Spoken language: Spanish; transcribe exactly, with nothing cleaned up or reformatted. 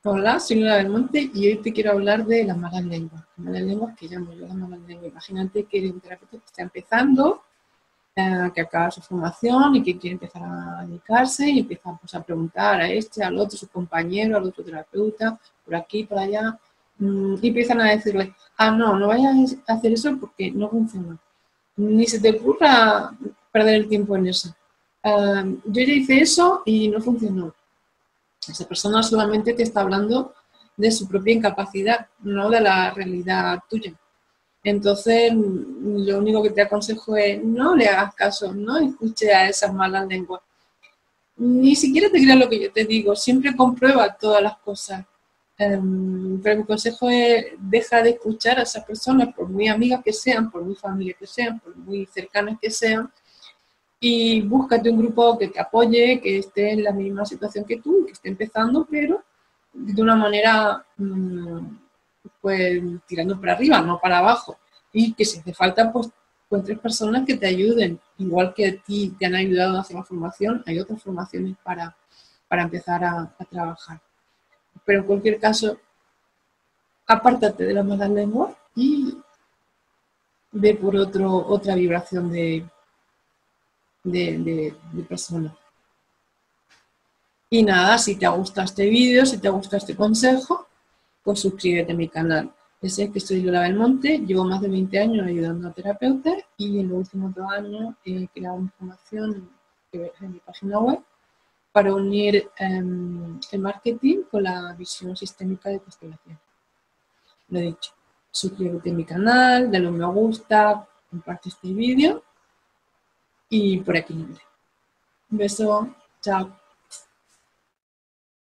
Hola, soy Lola Belmonte y hoy te quiero hablar de las malas lenguas. Las malas lenguas que llamo yo las malas lenguas. Imagínate que eres un terapeuta que está empezando, eh, que acaba su formación y que quiere empezar a dedicarse y empieza pues, a preguntar a este, al otro, su compañero, al otro terapeuta, por aquí, por allá, mmm, y empiezan a decirle, ah, no, no vayas a hacer eso porque no funciona. Ni se te ocurra perder el tiempo en eso. Uh, yo ya hice eso y no funcionó. Esa persona solamente te está hablando de su propia incapacidad, no de la realidad tuya. Entonces, lo único que te aconsejo es no le hagas caso, no escuches a esas malas lenguas. Ni siquiera te creas lo que yo te digo, siempre comprueba todas las cosas. Um, pero mi consejo es deja de escuchar a esas personas, por muy amigas que sean, por muy familia que sean, por muy cercanas que sean, y búscate un grupo que te apoye, que esté en la misma situación que tú, que esté empezando, pero de una manera pues tirando para arriba, no para abajo. Y que si hace falta, pues encuentres personas que te ayuden. Igual que a ti te han ayudado a hacer la formación, hay otras formaciones para, para empezar a, a trabajar. Pero en cualquier caso, apártate de las malas lenguas y ve por otro, otra vibración de, de, de, de persona. Y nada, si te ha gustado este vídeo, si te ha gustado este consejo, pues suscríbete a mi canal. Ya sé que soy Lola Belmonte, llevo más de veinte años ayudando a terapeutas y en los últimos dos años he creado información en mi página web para unir eh, el marketing con la visión sistémica de constelación. Lo he dicho, suscríbete a mi canal, dale un me gusta, comparte este vídeo y por aquí libre. Un beso, chao.